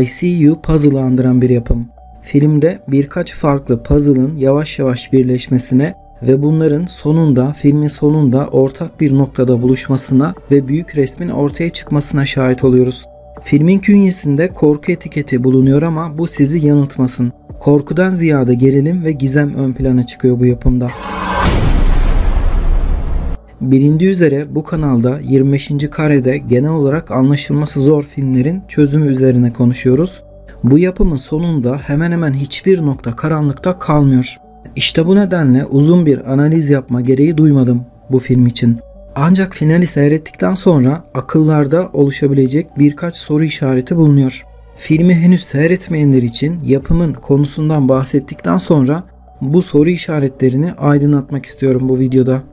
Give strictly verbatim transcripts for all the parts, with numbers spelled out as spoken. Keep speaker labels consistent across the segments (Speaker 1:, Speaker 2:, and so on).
Speaker 1: I C U puzzle'ı andıran bir yapım. Filmde birkaç farklı puzzle'ın yavaş yavaş birleşmesine ve bunların sonunda, filmin sonunda ortak bir noktada buluşmasına ve büyük resmin ortaya çıkmasına şahit oluyoruz. Filmin künyesinde korku etiketi bulunuyor ama bu sizi yanıltmasın. Korkudan ziyade gerilim ve gizem ön plana çıkıyor bu yapımda. Bilindiği üzere bu kanalda yirmi beşinci karede genel olarak anlaşılması zor filmlerin çözümü üzerine konuşuyoruz. Bu yapımın sonunda hemen hemen hiçbir nokta karanlıkta kalmıyor. İşte bu nedenle uzun bir analiz yapma gereği duymadım bu film için. Ancak finali seyrettikten sonra akıllarda oluşabilecek birkaç soru işareti bulunuyor. Filmi henüz seyretmeyenler için yapımın konusundan bahsettikten sonra bu soru işaretlerini aydınlatmak istiyorum bu videoda.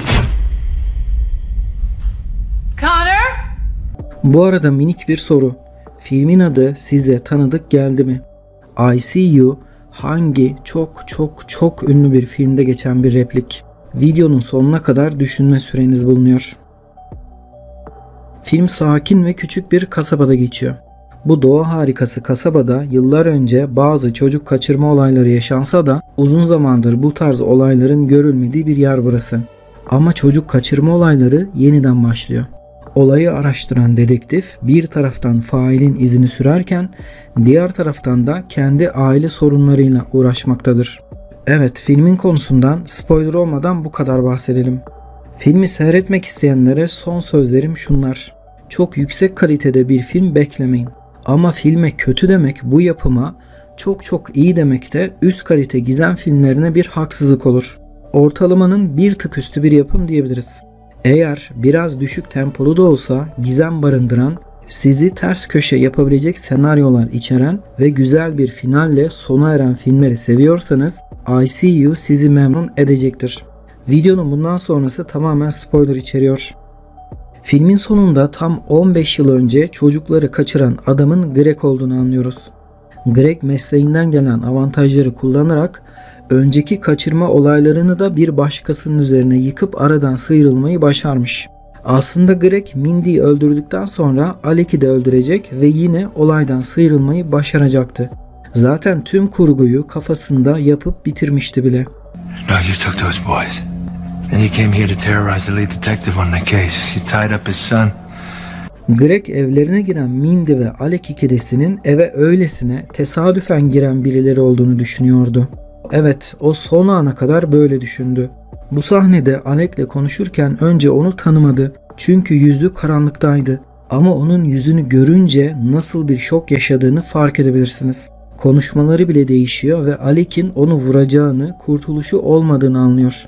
Speaker 2: Connor?
Speaker 1: Bu arada minik bir soru. Filmin adı size tanıdık geldi mi? I C U hangi çok çok çok ünlü bir filmde geçen bir replik? Videonun sonuna kadar düşünme süreniz bulunuyor. Film sakin ve küçük bir kasabada geçiyor. Bu doğa harikası kasabada yıllar önce bazı çocuk kaçırma olayları yaşansa da uzun zamandır bu tarz olayların görülmediği bir yer burası. Ama çocuk kaçırma olayları yeniden başlıyor. Olayı araştıran dedektif bir taraftan failin izini sürerken diğer taraftan da kendi aile sorunlarıyla uğraşmaktadır. Evet, filmin konusundan spoiler olmadan bu kadar bahsedelim. Filmi seyretmek isteyenlere son sözlerim şunlar. Çok yüksek kalitede bir film beklemeyin. Ama filme kötü demek bu yapıma çok çok iyi demek de üst kalite gizem filmlerine bir haksızlık olur. Ortalamanın bir tık üstü bir yapım diyebiliriz. Eğer biraz düşük tempolu da olsa gizem barındıran, sizi ters köşe yapabilecek senaryolar içeren ve güzel bir finalle sona eren filmleri seviyorsanız I C U sizi memnun edecektir. Videonun bundan sonrası tamamen spoiler içeriyor. Filmin sonunda tam on beş yıl önce çocukları kaçıran adamın Greg olduğunu anlıyoruz. Greg mesleğinden gelen avantajları kullanarak önceki kaçırma olaylarını da bir başkasının üzerine yıkıp aradan sıyrılmayı başarmış. Aslında Greg Mindy'yi öldürdükten sonra Alex'i de öldürecek ve yine olaydan sıyrılmayı başaracaktı. Zaten tüm kurguyu kafasında yapıp bitirmişti bile.
Speaker 3: No, you took those boys. Then you came here to terrorize the lead detective on the case. You tied up his son.
Speaker 1: Greg evlerine giren Mindy ve Alex ikilisinin eve öylesine tesadüfen giren birileri olduğunu düşünüyordu. Evet, o son ana kadar böyle düşündü. Bu sahnede Alex'le konuşurken önce onu tanımadı. Çünkü yüzü karanlıktaydı. Ama onun yüzünü görünce nasıl bir şok yaşadığını fark edebilirsiniz. Konuşmaları bile değişiyor ve Alex'in onu vuracağını, kurtuluşu olmadığını anlıyor.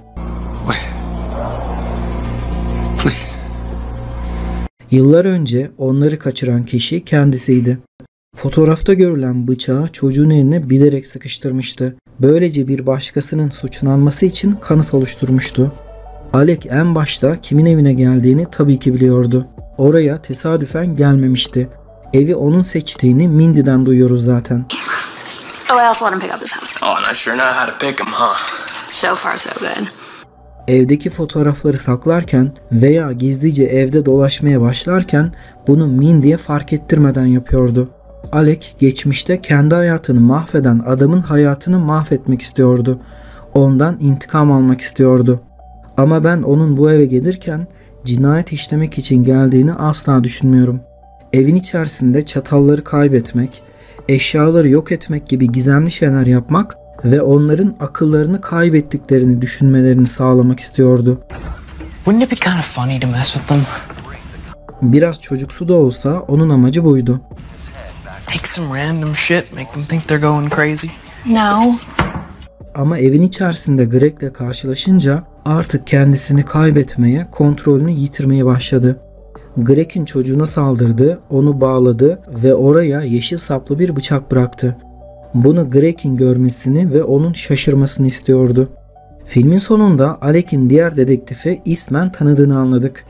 Speaker 1: Yıllar önce onları kaçıran kişi kendisiydi. Fotoğrafta görülen bıçağı çocuğun eline bilerek sıkıştırmıştı. Böylece bir başkasının suçlanması için kanıt oluşturmuştu. Alex en başta kimin evine geldiğini tabii ki biliyordu. Oraya tesadüfen gelmemişti. Evi onun seçtiğini Mindy'den duyuyoruz zaten.
Speaker 4: Oh, I also let him pick up this house.
Speaker 3: Oh, and I sure know how to pick him, huh?
Speaker 4: So far so good.
Speaker 1: Evdeki fotoğrafları saklarken veya gizlice evde dolaşmaya başlarken bunu Mindy'ye fark ettirmeden yapıyordu. Alex geçmişte kendi hayatını mahveden adamın hayatını mahvetmek istiyordu. Ondan intikam almak istiyordu. Ama ben onun bu eve gelirken cinayet işlemek için geldiğini asla düşünmüyorum. Evin içerisinde çatalları kaybetmek, eşyaları yok etmek gibi gizemli şeyler yapmak ve onların akıllarını kaybettiklerini düşünmelerini sağlamak istiyordu.
Speaker 5: Wouldn't it be kind of funny to mess with them?
Speaker 1: Biraz çocuksu da olsa onun amacı buydu.
Speaker 5: Take some random shit, make them think they're going crazy.
Speaker 4: No.
Speaker 1: Ama evin içerisinde Greg'le karşılaşınca artık kendisini kaybetmeye, kontrolünü yitirmeye başladı. Greg'in çocuğuna saldırdı, onu bağladı ve oraya yeşil saplı bir bıçak bıraktı. Bunu Greg'in görmesini ve onun şaşırmasını istiyordu. Filmin sonunda Alex'in diğer dedektifi ismen tanıdığını anladık.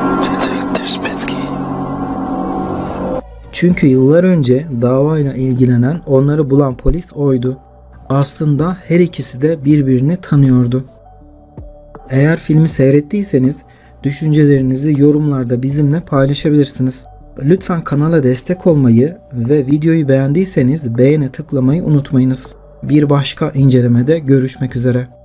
Speaker 1: Çünkü yıllar önce davayla ilgilenen, onları bulan polis oydu. Aslında her ikisi de birbirini tanıyordu. Eğer filmi seyrettiyseniz düşüncelerinizi yorumlarda bizimle paylaşabilirsiniz. Lütfen kanala destek olmayı ve videoyu beğendiyseniz beğene tıklamayı unutmayınız. Bir başka incelemede görüşmek üzere.